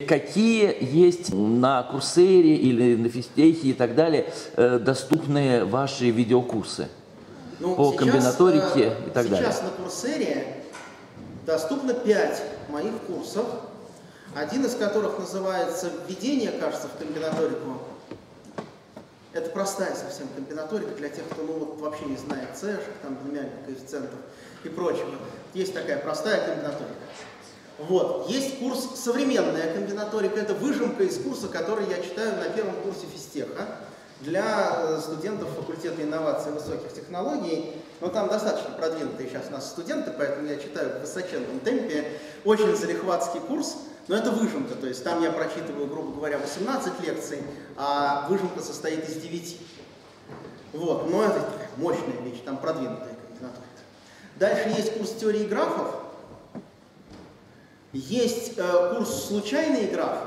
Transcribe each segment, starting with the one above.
Какие есть на Курсере или на Физтехе и так далее доступные ваши видеокурсы по комбинаторике и так далее? Сейчас на Курсере доступно 5 моих курсов, один из которых называется «Введение, кажется, в комбинаторику». Это простая совсем комбинаторика для тех, кто вообще не знает цешек, там, биnomiальных коэффициентов и прочего. Есть такая простая комбинаторика. Вот. Есть курс «Современная комбинаторика». Это выжимка из курса, который я читаю на первом курсе физтеха для студентов факультета инноваций и высоких технологий. Но там достаточно продвинутые сейчас у нас студенты, поэтому я читаю в высоченном темпе. Очень залихватский курс, но это выжимка. То есть там я прочитываю, грубо говоря, 18 лекций, а выжимка состоит из 9. Вот. Но это такая мощная вещь, там продвинутая комбинаторика. Дальше есть курс теории графов. Есть курс «Случайные графы».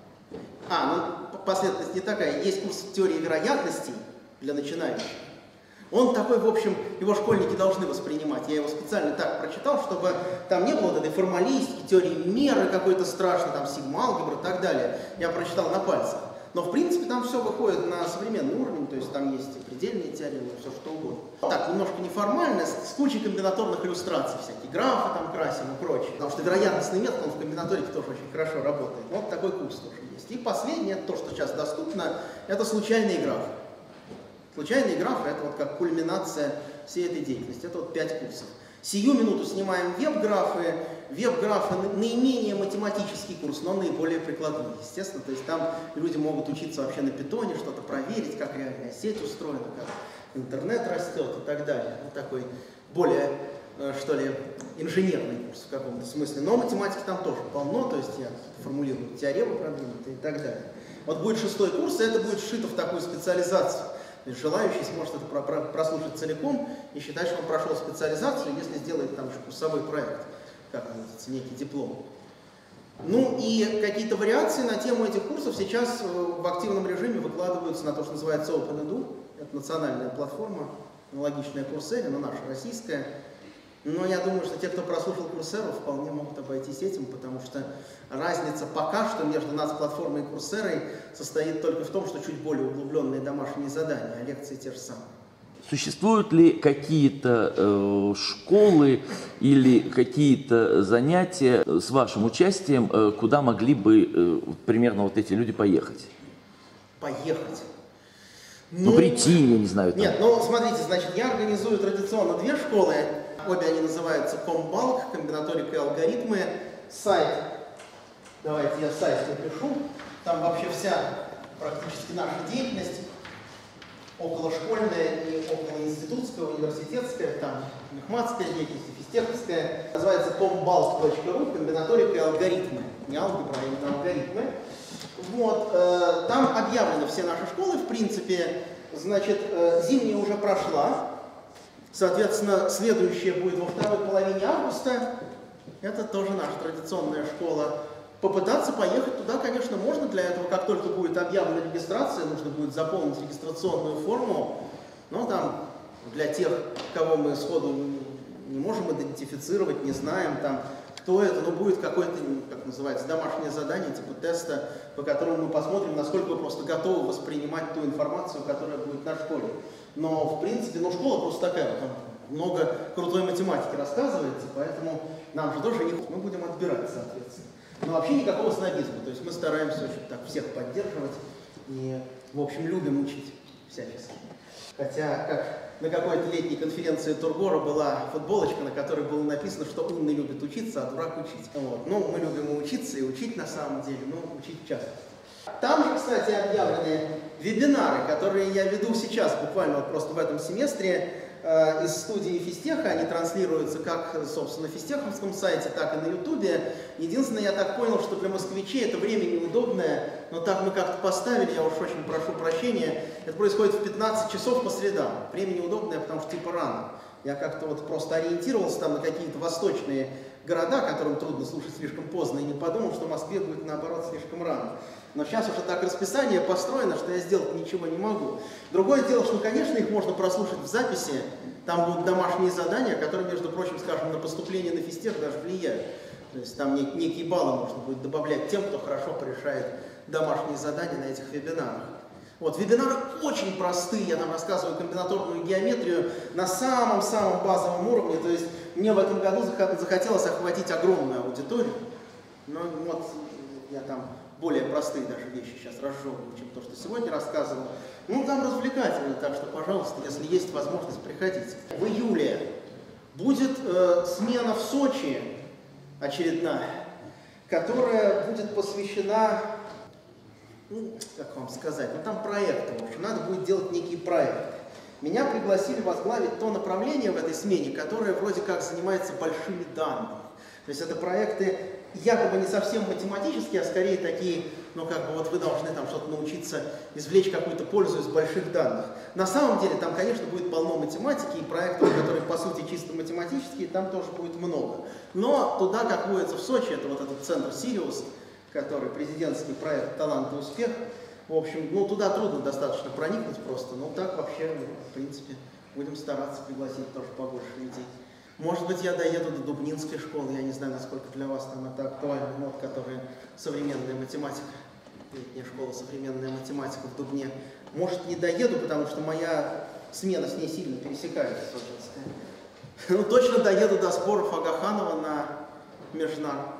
Последовательность не такая. Есть курс теории вероятностей для начинающих. Он такой, в общем, его школьники должны воспринимать. Я его специально так прочитал, чтобы там не было этой формалистики, теории меры какой-то страшной, там сигма-алгебра и так далее. Я прочитал на пальцах. Но, в принципе, там все выходит на современный уровень, то есть там есть и предельные теоремы, все что угодно. Так, немножко неформально, с кучей комбинаторных иллюстраций, всякие графы там красим и прочее. Потому что вероятностный метод, он в комбинаторике тоже очень хорошо работает. Вот такой курс тоже есть. И последнее, то, что сейчас доступно, это случайные графы. Случайные графы — это вот как кульминация всей этой деятельности. Это вот 5 курсов. Сию минуту снимаем веб-графы. Веб-графы — наименее математический курс, но наиболее прикладной, естественно. То есть там люди могут учиться вообще на питоне, что-то проверить, как реальная сеть устроена, как интернет растет и так далее. Вот такой более, что ли, инженерный курс в каком-то смысле. Но математики там тоже полно, то есть я формулирую теоремы продвинутые и так далее. Вот будет 6-й курс, и это будет сшито в такую специализацию. То есть желающий сможет это прослушать целиком и считать, что он прошел специализацию, если сделает там еще курсовой проект, как называется, некий диплом. Ну и какие-то вариации на тему этих курсов сейчас в активном режиме выкладываются на то, что называется OpenEdu. Это национальная платформа, аналогичная Курсере, но наша российская. Но я думаю, что те, кто прослушал Курсеру, вполне могут обойтись этим, потому что разница пока что между нацплатформой и Курсерой состоит только в том, что чуть более углубленные домашние задания, а лекции те же самые. Существуют ли какие-то школы или какие-то занятия с вашим участием, куда могли бы примерно вот эти люди поехать? Поехать? Ну, прийти, я не знаю. Там. Нет, ну смотрите, значит, я организую традиционно 2 школы. Обе они называются Комбалк, комбинаторика и алгоритмы. Сайт, давайте я сайт напишу. Там вообще вся практически наша деятельность, околошкольная и околоинститутская, университетская, там мехматская деятельность, физтеховская. Называется combalk.ru, комбинаторика и алгоритмы. Не алгебра, а именно алгоритмы. Вот, там объявлены все наши школы, в принципе. Значит, зимняя уже прошла. Соответственно, следующая будет во второй половине августа. Это тоже наша традиционная школа. Попытаться поехать туда, конечно, можно. Для этого, как только будет объявлена регистрация, нужно будет заполнить регистрационную форму. Но там для тех, кого мы сходу не можем идентифицировать, не знаем, там, кто это, но будет какое-то, как называется, домашнее задание, типа теста, по которому мы посмотрим, насколько вы просто готовы воспринимать ту информацию, которая будет на школе. Но, в принципе, школа просто такая, там много крутой математики рассказывается, поэтому нам же тоже не... Мы будем отбирать, соответственно. Но вообще никакого снобизма, то есть мы стараемся очень так всех поддерживать и, в общем, любим учить всячески. Хотя, как на какой-то летней конференции Тургора была футболочка, на которой было написано, что умный любит учиться, а дурак учить. Вот. Ну, мы любим и учиться, и учить на самом деле, но учить часто. Там же, кстати, объявлены вебинары, которые я веду сейчас, буквально вот просто в этом семестре, из студии Физтеха. Они транслируются как, собственно, на физтеховском сайте, так и на Ютубе. Единственное, я так понял, что для москвичей это время неудобное, но так мы как-то поставили, я уж очень прошу прощения. Это происходит в 15 часов по средам. Время неудобное, потому что типа рано. Я как-то вот просто ориентировался там на какие-то восточные города, которым трудно слушать слишком поздно, и не подумал, что в Москве будет наоборот слишком рано. Но сейчас уже так расписание построено, что я сделать ничего не могу. Другое дело, что, конечно, их можно прослушать в записи. Там будут домашние задания, которые, между прочим, скажем, на поступление на физтех даже влияют. То То есть там некие баллы можно будет добавлять тем, кто хорошо порешает домашние задания на этих вебинарах. Вот, вебинары очень простые, я там рассказываю комбинаторную геометрию на самом-самом базовом уровне, то есть мне в этом году захотелось охватить огромную аудиторию, но вот я там более простые даже вещи сейчас разжевываю, чем то, что сегодня рассказывал. Ну, там развлекательно, так что, пожалуйста, если есть возможность, приходите. В июле будет смена в Сочи очередная, которая будет посвящена, ну, как вам сказать, ну там проекты, в общем, надо будет делать некие проекты. Меня пригласили возглавить то направление в этой смене, которое вроде как занимается большими данными. То есть это проекты якобы не совсем математические, а скорее такие, ну как бы вот вы должны там что-то научиться извлечь какую-то пользу из больших данных. На самом деле там, конечно, будет полно математики и проектов, которые по сути чисто математические, там тоже будет много. Но туда, как водится в Сочи, это вот этот центр Сириус, который президентский проект «Талант и успех». В общем, ну туда трудно достаточно проникнуть просто, но так вообще, в принципе, будем стараться пригласить тоже побольше людей. Может быть, я доеду до Дубнинской школы, я не знаю, насколько для вас там это актуально, вот, которая современная математика, летняя школа современная математика в Дубне. Может, не доеду, потому что моя смена с ней сильно пересекается, сочинская. Ну, точно доеду до сборов Агаханова на Межнар.